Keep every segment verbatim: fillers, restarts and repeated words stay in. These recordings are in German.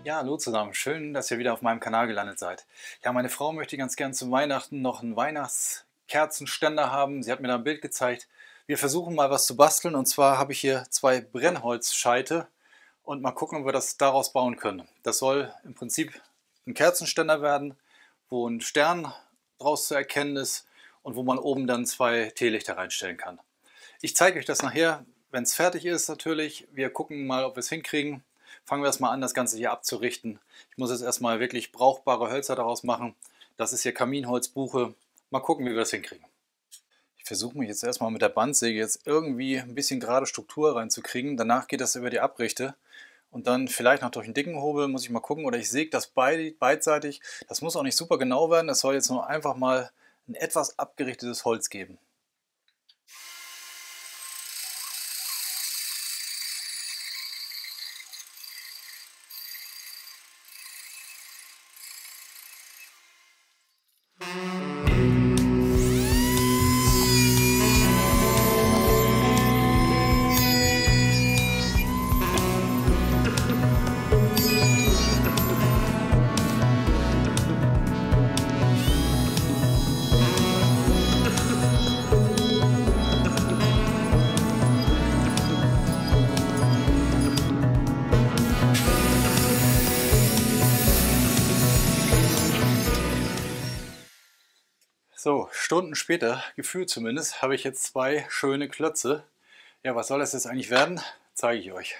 Ja, hallo zusammen. Schön, dass ihr wieder auf meinem Kanal gelandet seid. Ja, meine Frau möchte ganz gern zu Weihnachten noch einen Weihnachtskerzenständer haben. Sie hat mir da ein Bild gezeigt. Wir versuchen mal was zu basteln. Und zwar habe ich hier zwei Brennholzscheite und mal gucken, ob wir das daraus bauen können. Das soll im Prinzip ein Kerzenständer werden, wo ein Stern draus zu erkennen ist und wo man oben dann zwei Teelichter reinstellen kann. Ich zeige euch das nachher, wenn es fertig ist natürlich. Wir gucken mal, ob wir es hinkriegen. Fangen wir erstmal an, das Ganze hier abzurichten. Ich muss jetzt erstmal wirklich brauchbare Hölzer daraus machen. Das ist hier Kaminholzbuche. Mal gucken, wie wir das hinkriegen. Ich versuche mich jetzt erstmal mit der Bandsäge jetzt irgendwie ein bisschen gerade Struktur reinzukriegen. Danach geht das über die Abrichte. Und dann vielleicht noch durch einen dicken Hobel, muss ich mal gucken. Oder ich säge das beid, beidseitig. Das muss auch nicht super genau werden. Das soll jetzt nur einfach mal ein etwas abgerichtetes Holz geben. So, Stunden später, gefühlt zumindest, habe ich jetzt zwei schöne Klötze. Ja, was soll das jetzt eigentlich werden? Zeige ich euch.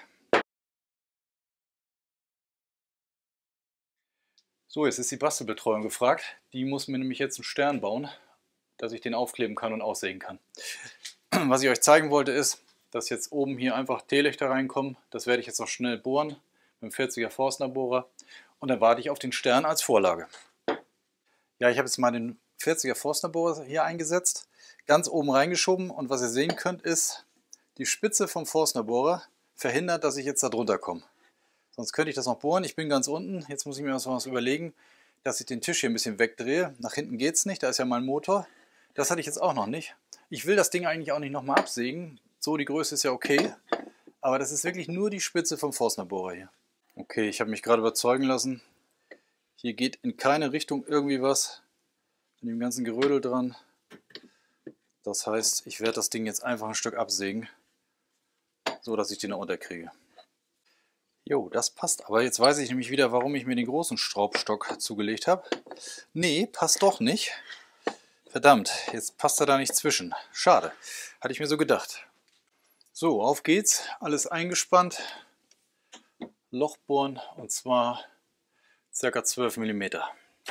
So, jetzt ist die Bastelbetreuung gefragt. Die muss mir nämlich jetzt einen Stern bauen, dass ich den aufkleben kann und aussägen kann. Was ich euch zeigen wollte ist, dass jetzt oben hier einfach Teelichter reinkommen. Das werde ich jetzt noch schnell bohren mit dem vierziger Forstner Bohrer. Und dann warte ich auf den Stern als Vorlage. Ja, ich habe jetzt mal den vierziger Forstner Bohrer hier eingesetzt, ganz oben reingeschoben und was ihr sehen könnt ist, die Spitze vom Forstner Bohrer verhindert, dass ich jetzt da drunter komme. Sonst könnte ich das noch bohren, ich bin ganz unten, jetzt muss ich mir was überlegen, dass ich den Tisch hier ein bisschen wegdrehe. Nach hinten geht es nicht, da ist ja mein Motor. Das hatte ich jetzt auch noch nicht. Ich will das Ding eigentlich auch nicht nochmal absägen, so die Größe ist ja okay, aber das ist wirklich nur die Spitze vom Forstner Bohrer hier. Okay, ich habe mich gerade überzeugen lassen, hier geht in keine Richtung irgendwie was. Mit dem ganzen Gerödel dran. Das heißt, ich werde das Ding jetzt einfach ein Stück absägen, so dass ich den da unterkriege. Jo, das passt. Aber jetzt weiß ich nämlich wieder, warum ich mir den großen Schraubstock zugelegt habe. Nee, passt doch nicht. Verdammt, jetzt passt er da nicht zwischen. Schade, hatte ich mir so gedacht. So, auf geht's. Alles eingespannt. Loch bohren und zwar ca. zwölf Millimeter.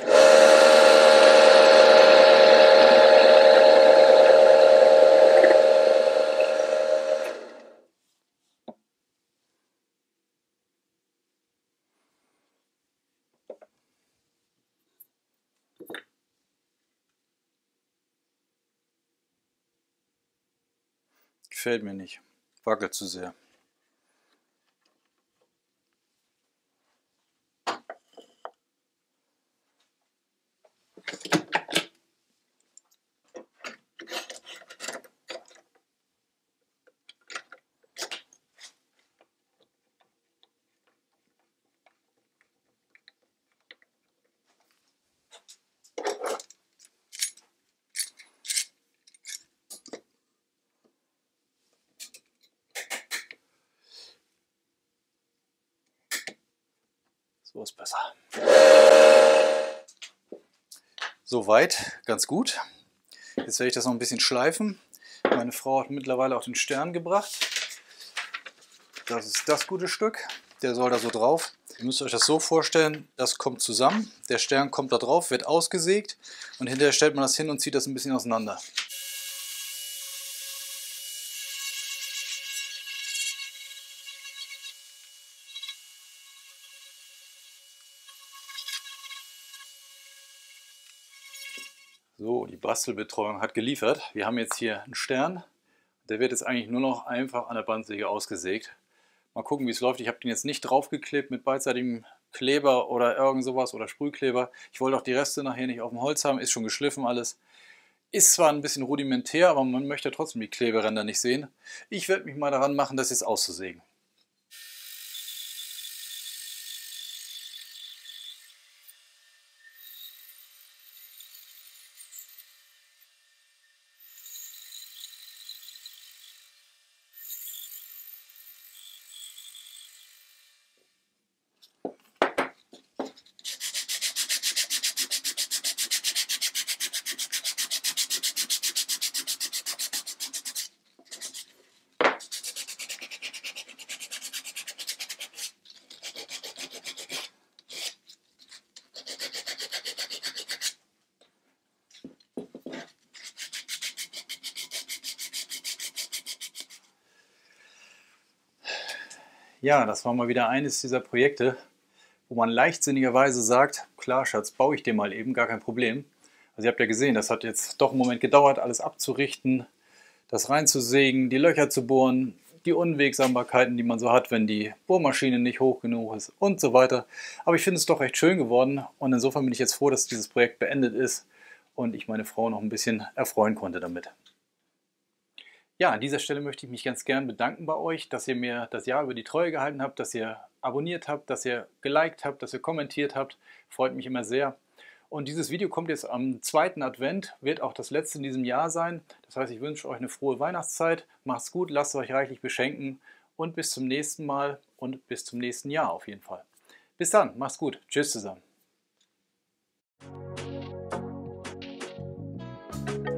Gefällt mir nicht. Wackelt zu sehr. So ist besser. Soweit, ganz gut. Jetzt werde ich das noch ein bisschen schleifen. Meine Frau hat mittlerweile auch den Stern gebracht. Das ist das gute Stück. Der soll da so drauf. Ihr müsst euch das so vorstellen, das kommt zusammen. Der Stern kommt da drauf, wird ausgesägt und hinterher stellt man das hin und zieht das ein bisschen auseinander. So, die Bastelbetreuung hat geliefert. Wir haben jetzt hier einen Stern. Der wird jetzt eigentlich nur noch einfach an der Bandsäge ausgesägt. Mal gucken, wie es läuft. Ich habe den jetzt nicht draufgeklebt mit beidseitigem Kleber oder irgend sowas oder Sprühkleber. Ich wollte auch die Reste nachher nicht auf dem Holz haben. Ist schon geschliffen alles. Ist zwar ein bisschen rudimentär, aber man möchte trotzdem die Kleberänder nicht sehen. Ich werde mich mal daran machen, das jetzt auszusägen. Ja, das war mal wieder eines dieser Projekte, wo man leichtsinnigerweise sagt, klar Schatz, baue ich dir mal eben, gar kein Problem. Also ihr habt ja gesehen, das hat jetzt doch einen Moment gedauert, alles abzurichten, das reinzusägen, die Löcher zu bohren, die Unwegsamkeiten, die man so hat, wenn die Bohrmaschine nicht hoch genug ist und so weiter. Aber ich finde es doch recht schön geworden und insofern bin ich jetzt froh, dass dieses Projekt beendet ist und ich meine Frau noch ein bisschen erfreuen konnte damit. Ja, an dieser Stelle möchte ich mich ganz gern bedanken bei euch, dass ihr mir das Jahr über die Treue gehalten habt, dass ihr abonniert habt, dass ihr geliked habt, dass ihr kommentiert habt. Freut mich immer sehr. Und dieses Video kommt jetzt am zweiten Advent, wird auch das letzte in diesem Jahr sein. Das heißt, ich wünsche euch eine frohe Weihnachtszeit. Macht's gut, lasst euch reichlich beschenken und bis zum nächsten Mal und bis zum nächsten Jahr auf jeden Fall. Bis dann, macht's gut. Tschüss zusammen.